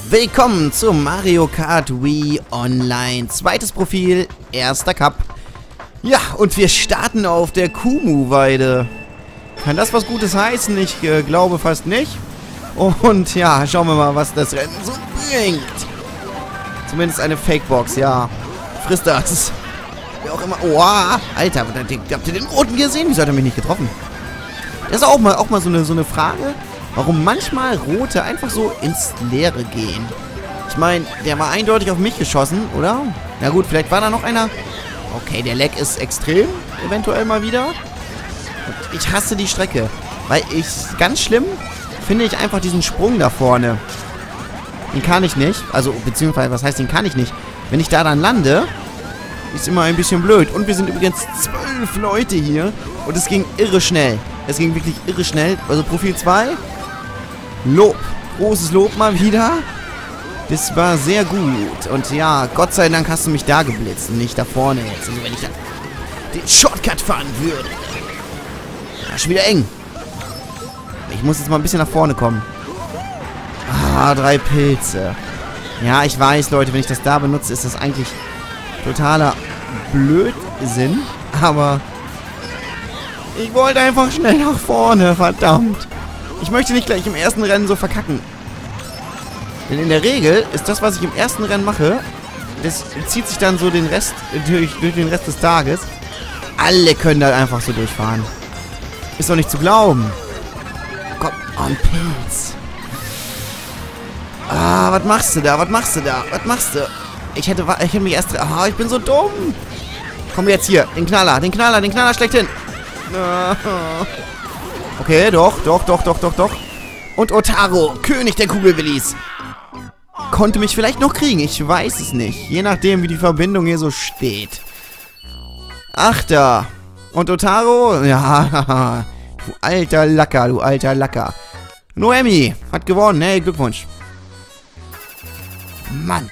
Willkommen zu Mario Kart Wii Online. Zweites Profil, erster Cup. Ja, und wir starten auf der Kumu-Weide. Kann das was Gutes heißen? Ich glaube fast nicht. Und ja, schauen wir mal, was das Rennen so bringt. Zumindest eine Fake-Box, ja. Frisst das. Wie auch immer. Oh, Alter, habt ihr den roten gesehen? Wieso hat er mich nicht getroffen? Das ist auch mal so eine Frage, warum manchmal Rote einfach so ins Leere gehen. Ich meine, der war eindeutig auf mich geschossen, oder? Na gut, vielleicht war da noch einer. Okay, der Lag ist extrem, eventuell mal wieder. Und ich hasse die Strecke, weil ganz schlimm finde ich einfach diesen Sprung da vorne. Den kann ich nicht. Also, beziehungsweise, was heißt, den kann ich nicht? Wenn ich da dann lande, ist immer ein bisschen blöd. Und wir sind übrigens 12 Leute hier. Und es ging irre schnell. Es ging wirklich irre schnell. Also Profil 2. Lob. Großes Lob mal wieder. Das war sehr gut. Und ja, Gott sei Dank hast du mich da geblitzt und nicht da vorne jetzt. Also wenn ich da den Shortcut fahren würde. Ja, schon wieder eng. Ich muss jetzt mal ein bisschen nach vorne kommen. 3 Pilze. Ja, ich weiß, Leute, wenn ich das da benutze, ist das eigentlich totaler Blödsinn. Aber ich wollte einfach schnell nach vorne, verdammt. Ich möchte nicht gleich im ersten Rennen so verkacken. Denn in der Regel ist das, was ich im ersten Rennen mache, das zieht sich dann so den Rest, durch den Rest des Tages. Alle können da einfach so durchfahren. Ist doch nicht zu glauben. Komm, ein Pilz. Was machst du da? Was machst du da? Was machst du? Ich hätte mich erst... ich bin so dumm. Komm jetzt hier. Den Knaller schlechthin. Okay, doch. Und Otaro, König der Kugelwillis. Konnte mich vielleicht noch kriegen. Ich weiß es nicht. Je nachdem, wie die Verbindung hier so steht. Achter. Und Otaro, ja. Du alter Lacker. Noemi hat gewonnen. Hey, Glückwunsch. Mann.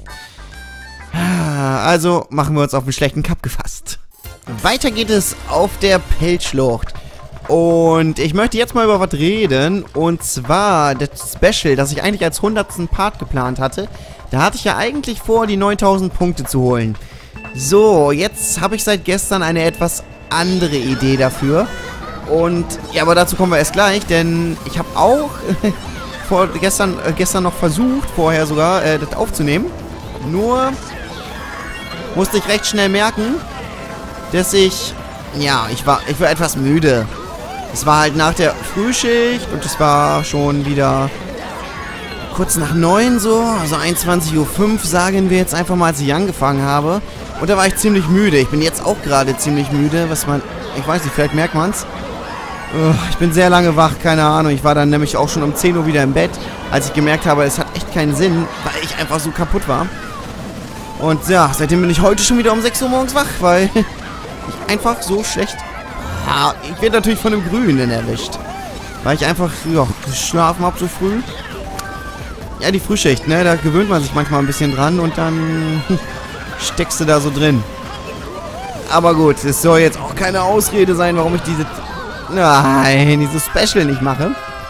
Also machen wir uns auf einen schlechten Cup gefasst. Weiter geht es auf der Pilzschlucht. Und ich möchte jetzt mal über was reden. Und zwar das Special, das ich eigentlich als 100. Part geplant hatte. Da hatte ich ja eigentlich vor, die 9000 Punkte zu holen. So, jetzt habe ich seit gestern eine etwas andere Idee dafür. Und, ja, aber dazu kommen wir erst gleich. Denn ich habe auch gestern noch versucht, vorher sogar, das aufzunehmen. Nur musste ich recht schnell merken, dass ich war etwas müde. Es war halt nach der Frühschicht und es war schon wieder kurz nach 9 so, also 21:05 Uhr, sagen wir jetzt einfach mal, als ich angefangen habe. Und da war ich ziemlich müde. Ich bin jetzt auch gerade ziemlich müde, ich weiß nicht, vielleicht merkt man es. Ich bin sehr lange wach, keine Ahnung. Ich war dann nämlich auch schon um 10 Uhr wieder im Bett, als ich gemerkt habe, es hat echt keinen Sinn, weil ich einfach so kaputt war. Und ja, seitdem bin ich heute schon wieder um 6 Uhr morgens wach, weil ich einfach so schlecht... ich werde natürlich von dem Grünen erwischt. Weil ich einfach, geschlafen habe so früh. Ja, die Frühschicht, ne, da gewöhnt man sich manchmal ein bisschen dran und dann steckst du da so drin. Aber gut, es soll jetzt auch keine Ausrede sein, warum ich dieses Special nicht mache.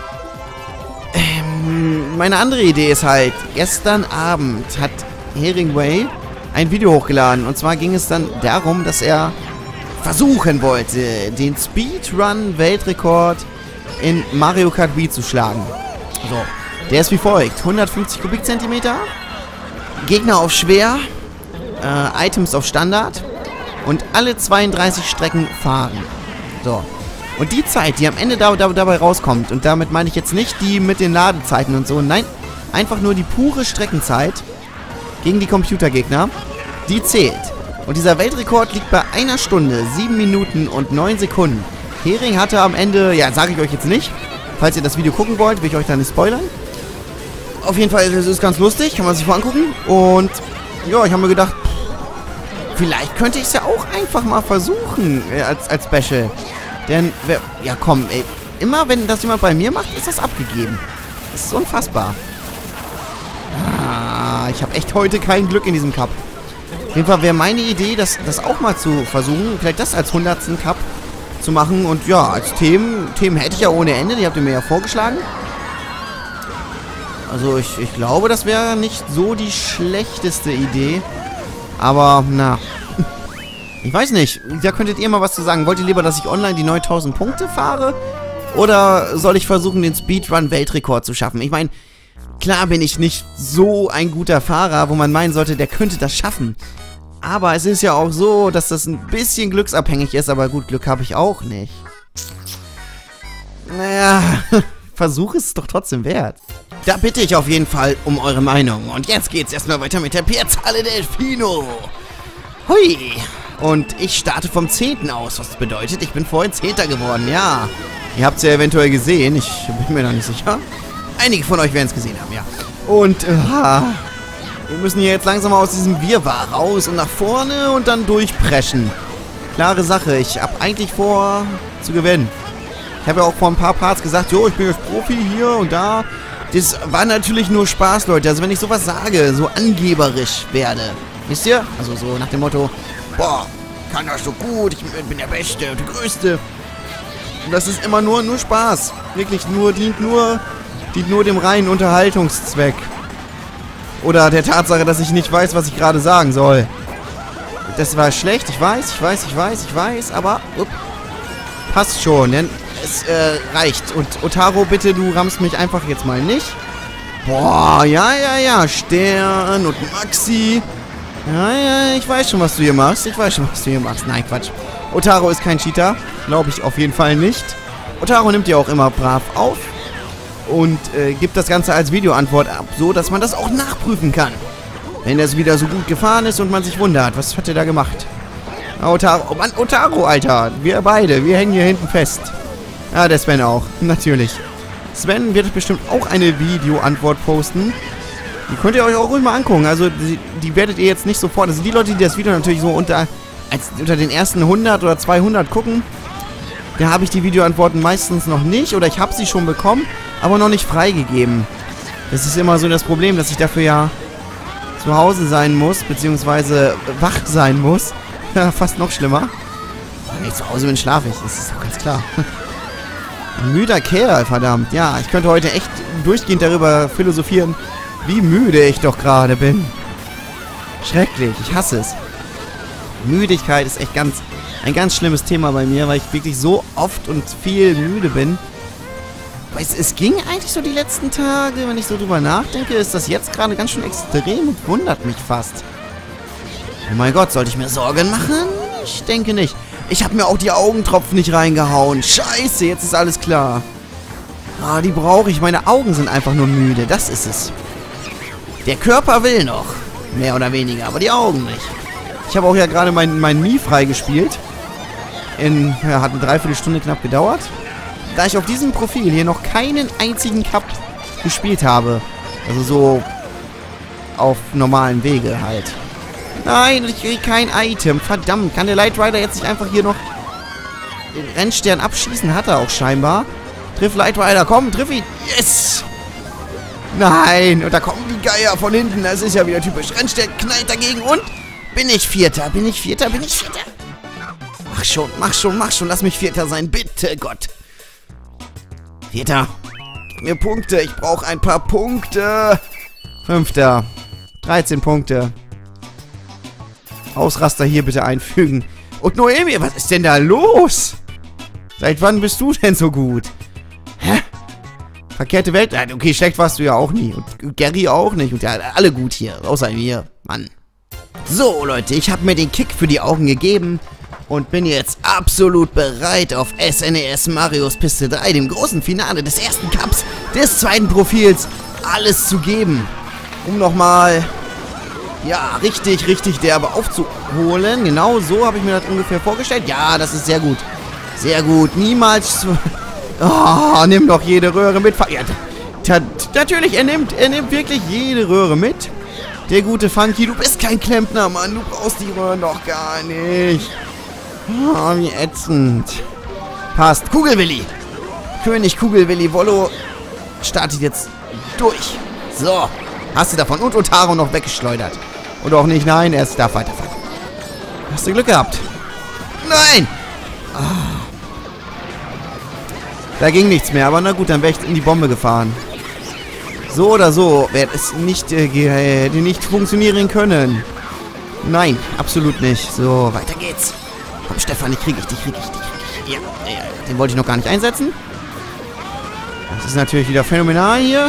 Meine andere Idee ist halt, gestern Abend hat Heringway ein Video hochgeladen. Und zwar ging es dann darum, dass er versuchen wollte, den Speedrun-Weltrekord in Mario Kart Wii zu schlagen. So, der ist wie folgt. 150 Kubikzentimeter, Gegner auf schwer, Items auf Standard und alle 32 Strecken fahren. So. Und die Zeit, die am Ende dabei rauskommt, und damit meine ich jetzt nicht die mit den Ladezeiten und so, nein, einfach nur die pure Streckenzeit gegen die Computergegner, die zählt. Und dieser Weltrekord liegt bei 1 Stunde, 7 Minuten und 9 Sekunden. Hering hatte am Ende, ja, sage ich euch jetzt nicht. Falls ihr das Video gucken wollt, will ich euch da nicht spoilern. Auf jeden Fall, es ist ganz lustig, kann man sich mal angucken. Und ja, ich habe mir gedacht, vielleicht könnte ich es ja auch einfach mal versuchen als Special. Denn, ja komm, ey, immer wenn das jemand bei mir macht, ist das abgegeben. Das ist unfassbar. Ich habe echt heute kein Glück in diesem Cup. Auf jeden Fall wäre meine Idee, das auch mal zu versuchen, vielleicht das als 100. Cup zu machen. Und ja, als Themen hätte ich ja ohne Ende, die habt ihr mir ja vorgeschlagen. Also ich glaube, das wäre nicht so die schlechteste Idee. Aber, na. Ich weiß nicht. Da könntet ihr mal was zu sagen. Wollt ihr lieber, dass ich online die 9000 Punkte fahre? Oder soll ich versuchen, den Speedrun-Weltrekord zu schaffen? Ich meine, klar bin ich nicht so ein guter Fahrer, wo man meinen sollte, der könnte das schaffen. Aber es ist ja auch so, dass das ein bisschen glücksabhängig ist. Aber gut, Glück habe ich auch nicht. Naja, Versuch ist es doch trotzdem wert. Da bitte ich auf jeden Fall um eure Meinung. Und jetzt geht's erstmal weiter mit der Piazzale Delfino. Hui. Und ich starte vom 10. aus, was bedeutet, ich bin vorhin 10. geworden, ja. Ihr habt es ja eventuell gesehen, ich bin mir noch nicht sicher. Einige von euch werden es gesehen haben, ja. Und, wir müssen hier jetzt langsam aus diesem Wirrwarr raus und nach vorne und dann durchpreschen. Klare Sache, ich habe eigentlich vor, zu gewinnen. Ich habe ja auch vor ein paar Parts gesagt, jo, ich bin jetzt Profi hier und da. Das war natürlich nur Spaß, Leute. Also wenn ich sowas sage, so angeberisch werde, wisst ihr? Also so nach dem Motto, boah, kann das so gut, ich bin der Beste und der Größte. Und das ist immer nur Spaß. Wirklich dient nur dem reinen Unterhaltungszweck. Oder der Tatsache, dass ich nicht weiß, was ich gerade sagen soll. Das war schlecht, ich weiß, aber passt schon, denn es reicht. Und Otaro, bitte, du rammst mich einfach jetzt mal nicht. Boah, ja, Stern und Maxi. Ja, ich weiß schon, was du hier machst. Nein, Quatsch. Otaro ist kein Cheater. Glaube ich auf jeden Fall nicht. Otaro nimmt ja auch immer brav auf. Und gibt das Ganze als Videoantwort ab, so dass man das auch nachprüfen kann. Wenn das wieder so gut gefahren ist und man sich wundert, was hat er da gemacht? Otaro, oh Mann, Otaro, Alter. Wir beide, wir hängen hier hinten fest. Ja, der Sven auch, natürlich. Sven wird bestimmt auch eine Videoantwort posten. Die könnt ihr euch auch ruhig mal angucken. Also, die werdet ihr jetzt nicht sofort... Also, die Leute, die das Video natürlich so unter den ersten 100 oder 200 gucken, da habe ich die Videoantworten meistens noch nicht. Oder ich habe sie schon bekommen, aber noch nicht freigegeben. Das ist immer so das Problem, dass ich dafür ja zu Hause sein muss, beziehungsweise wach sein muss. Ja, fast noch schlimmer. Wenn ich zu Hause bin, schlafe ich. Das ist doch ganz klar. Ein müder Kerl, verdammt. Ja, ich könnte heute echt durchgehend darüber philosophieren, wie müde ich doch gerade bin. Schrecklich, ich hasse es. Müdigkeit ist echt ein ganz schlimmes Thema bei mir, weil ich wirklich so oft und viel müde bin. Es ging eigentlich so die letzten Tage, wenn ich so drüber nachdenke, ist das jetzt gerade ganz schön extrem und wundert mich fast. Oh mein Gott, sollte ich mir Sorgen machen? Ich denke nicht. Ich habe mir auch die Augentropfen nicht reingehauen. Scheiße, jetzt ist alles klar. Ah, die brauche ich. Meine Augen sind einfach nur müde. Das ist es. Der Körper will noch. Mehr oder weniger, aber die Augen nicht. Ich habe auch ja gerade mein Mii freigespielt. Hat eine Dreiviertelstunde knapp gedauert. Da ich auf diesem Profil hier noch keinen einzigen Cup gespielt habe. Also so auf normalen Wege halt. Nein, ich kriege kein Item. Verdammt, kann der Light Rider jetzt nicht einfach hier noch den Rennstern abschießen? Hat er auch scheinbar. Triff Light Rider, komm, triff ihn. Yes! Nein, und da kommen die Geier von hinten. Das ist ja wieder typisch. Rennstern knallt dagegen und... Bin ich Vierter? Mach schon. Lass mich Vierter sein. Bitte, Gott. Vierter. Gib mir Punkte. Ich brauche ein paar Punkte. Fünfter. 13 Punkte. Ausraster hier bitte einfügen. Und Noemi, was ist denn da los? Seit wann bist du denn so gut? Hä? Verkehrte Welt? Okay, schlecht warst du ja auch nie. Und Gary auch nicht. Und ja, alle gut hier. Außer mir. Mann. So, Leute, ich habe mir den Kick für die Augen gegeben. Und bin jetzt absolut bereit, auf SNES Marios Piste 3, dem großen Finale des ersten Cups, des zweiten Profils, alles zu geben. Um nochmal... Ja, richtig derbe aufzuholen. Genau so habe ich mir das ungefähr vorgestellt. Ja, das ist sehr gut. Sehr gut. Niemals... Oh, nimm doch jede Röhre mit. Ja, natürlich, er nimmt wirklich jede Röhre mit. Der gute Funky, du bist kein Klempner, Mann. Du brauchst die Röhren doch gar nicht. Oh, wie ätzend. Passt. Kugelwilli. König Kugelwilli. Wollo startet jetzt durch. So. Hast du davon und Otaro noch weggeschleudert. Oder auch nicht? Nein, er darf weiterfahren. Hast du Glück gehabt? Nein! Oh. Da ging nichts mehr, aber na gut, dann wäre ich in die Bombe gefahren. So oder so wird es nicht funktionieren können. Nein, absolut nicht. So, weiter geht's. Komm, Stefan, die krieg ich. Ja, den wollte ich noch gar nicht einsetzen. Das ist natürlich wieder phänomenal hier.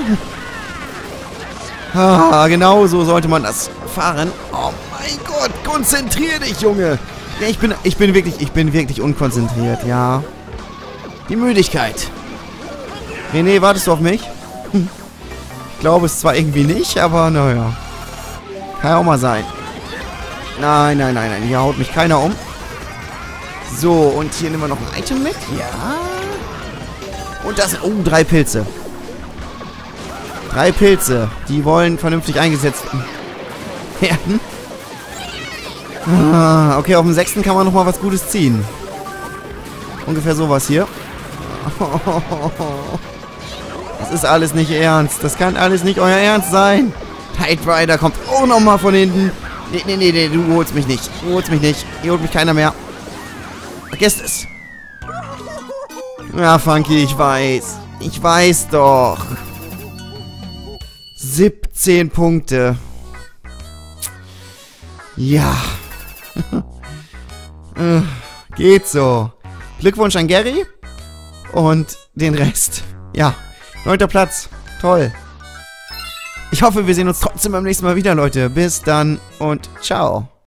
Ah, genau so sollte man das fahren. Oh mein Gott, konzentrier dich, Junge. Ja, ich bin wirklich unkonzentriert, ja. Die Müdigkeit. René, wartest du auf mich? Ich glaube es zwar irgendwie nicht, aber naja. Kann ja auch mal sein. Nein. Hier haut mich keiner um. So, und hier nehmen wir noch ein Item mit. Ja. Und das... Oh, 3 Pilze. 3 Pilze. Die wollen vernünftig eingesetzt werden. Ah, okay, auf dem 6. kann man nochmal was Gutes ziehen. Ungefähr sowas hier. Das ist alles nicht ernst. Das kann alles nicht euer Ernst sein. Knight Rider kommt auch nochmal von hinten. Nee, du holst mich nicht. Hier holt mich keiner mehr. Vergesst es. Ja, Funky, ich weiß. Ich weiß doch. 17 Punkte. Ja. Geht so. Glückwunsch an Gary. Und den Rest. Ja. 9. Platz. Toll. Ich hoffe, wir sehen uns trotzdem beim nächsten Mal wieder, Leute. Bis dann und ciao.